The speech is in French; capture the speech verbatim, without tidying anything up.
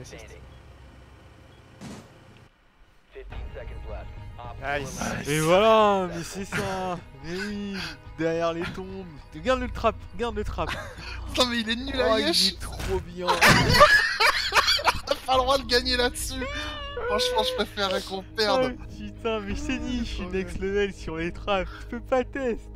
assist. Nice. Et voilà, mais c'est ça. Mais oui, derrière les tombes. Regarde le trap, regarde le trap. Putain mais il est nul Oh, à il Yesh. est trop bien. T'as pas le droit de gagner là-dessus. Franchement je préférerais qu'on perde. Oh, putain, mais je t'ai dit, je suis next level sur les traps. Je peux pas test.